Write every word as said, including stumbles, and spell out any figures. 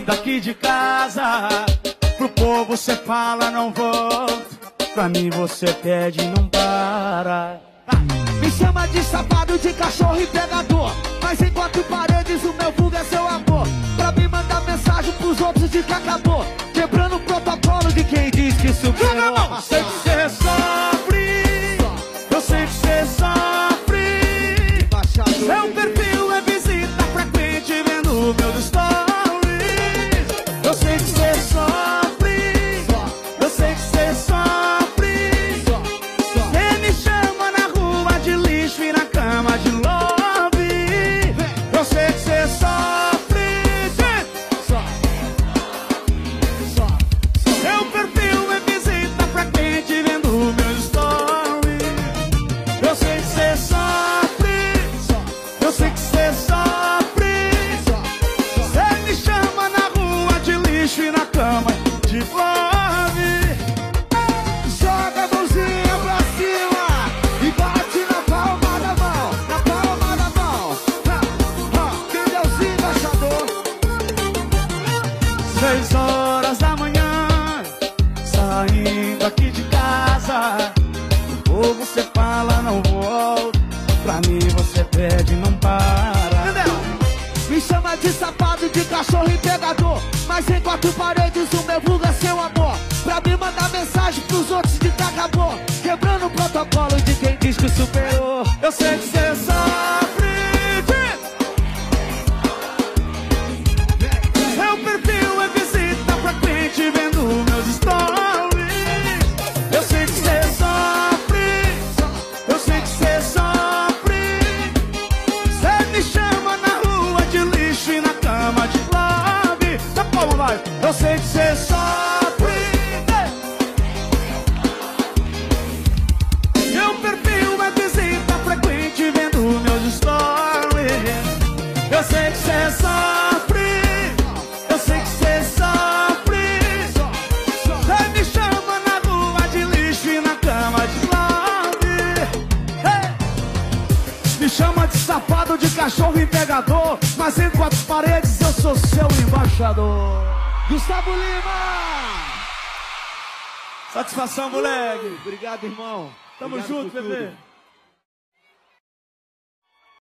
daqui de casa. Pro povo cê fala não volto, pra mim você pede e não para. Me chama de safado, de cachorro e pegador, mas em quatro paredes o meu vulgo é seu amor. Pra mim mandar mensagem pros outros de que acabou, quebrando o protocolo de quem diz que superou. Eu sei que cê sofre, eu sei que cê sofre. Seu perfil é visita frequente vendo meus stories. Eu sei que cê sofre, eu sei que cê sofre. Cê me chama na rua de lixo e na cama de love. Eu sei que cê sofre. Seu perfil é visita frequente vendo meus stories. Eu sei que cê sofre, eu sei que cê sofre. Cê me chama na rua de lixo e na cama de love. Joga a mãozinha pra cima e bate na palma da mão, na palma da mão. Ha, ha, quem é o embaixador? Seis horas da manhã, saindo aqui de casa. Ou você fala não volto, pra mim você pede e não para. Entendeu? Me chama de safado, de cachorro e pegador, mas em quatro paredes o meu vulgo é seu amor. Pra mim mandar mensagem pros outros de que acabou, quebrando o protocolo de quem diz que superou. Eu sei que cê sofre. Seu perfil é visita frequente vendo meus stories. Eu sei que cê sofre, eu sei que cê sofre. Cê me chama na rua de lixo e na cama de love. Tá como vai? Eu sei que cê sofre. Meu perfil é visita frequente vendo meus stories. Eu sei que cê sofre, eu sei que cê sofre. Cê me chama na rua de lixo e na cama de love. Hey! Me chama de safado, de cachorro e pegador, mas em quatro paredes eu sou seu embaixador. Gustavo Lima! Satisfação, moleque. Obrigado, irmão. Tamo Obrigado junto, por bebê. tudo.